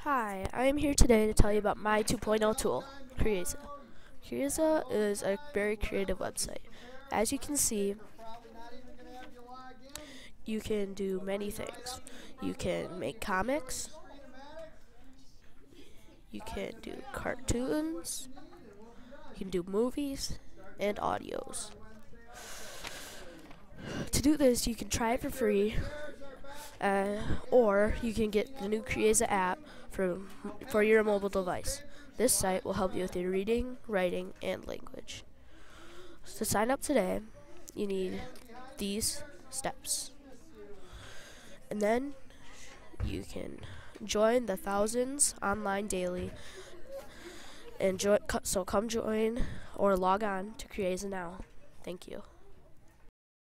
Hi, I am here today to tell you about my 2.0 tool, Creaza. Creaza is a very creative website. As you can see, you can do many things. You can make comics, you can do cartoons, you can do movies, and audios. To do this, you can try it for free, or you can get the new Creaza app for your mobile device. This site will help you with your reading, writing, and language. To sign up today, you need these steps. And then you can join the thousands online daily and so come join or log on to Creaza now. Thank you.